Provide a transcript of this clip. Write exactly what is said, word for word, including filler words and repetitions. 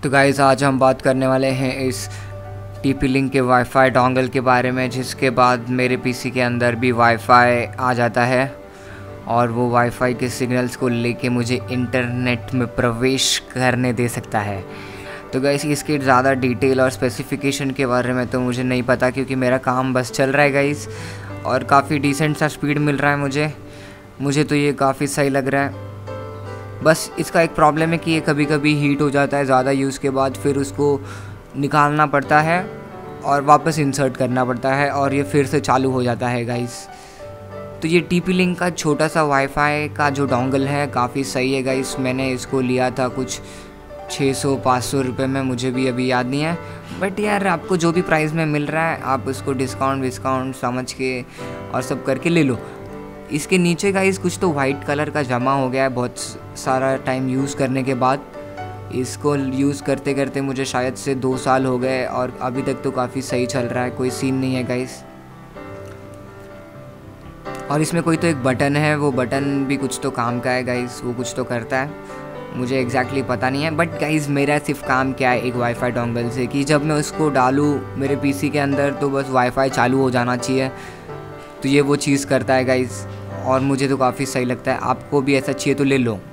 तो गाइस आज हम बात करने वाले हैं इस टीपी लिंक के वाईफाई डोंगल के बारे में, जिसके बाद मेरे पीसी के अंदर भी वाईफाई आ जाता है और वो वाईफाई के सिग्नल्स को लेके मुझे इंटरनेट में प्रवेश करने दे सकता है। तो गाइस इसकी ज़्यादा डिटेल और स्पेसिफिकेशन के बारे में तो मुझे नहीं पता, क्योंकि मेरा काम बस चल रहा है गाइस और काफ़ी डिसेंट सा स्पीड मिल रहा है मुझे मुझे तो ये काफ़ी सही लग रहा है। बस इसका एक प्रॉब्लम है कि ये कभी कभी हीट हो जाता है ज़्यादा यूज़ के बाद, फिर उसको निकालना पड़ता है और वापस इंसर्ट करना पड़ता है और ये फिर से चालू हो जाता है गाइस। तो ये टीपी लिंक का छोटा सा वाईफाई का जो डोंगल है काफ़ी सही है गाइस। मैंने इसको लिया था कुछ छः सौ पाँच सौ रुपये में, मुझे भी अभी याद नहीं है, बट यार आपको जो भी प्राइस में मिल रहा है आप उसको डिस्काउंट विस्काउंट समझ के और सब करके ले लो। इसके नीचे गाइस कुछ तो वाइट कलर का जमा हो गया है बहुत सारा टाइम यूज़ करने के बाद। इसको यूज़ करते करते मुझे शायद से दो साल हो गए और अभी तक तो काफ़ी सही चल रहा है, कोई सीन नहीं है गाइस। और इसमें कोई तो एक बटन है, वो बटन भी कुछ तो काम का है गाइस, वो कुछ तो करता है, मुझे एग्जैक्टली पता नहीं है। बट गाइस मेरा सिर्फ काम क्या है एक वाईफाई डोंगल से, कि जब मैं उसको डालूँ मेरे पीसी के अंदर तो बस वाईफाई चालू हो जाना चाहिए। तो ये वो चीज़ करता है गाइस और मुझे तो काफ़ी सही लगता है। आपको भी ऐसा चाहिए तो ले लो।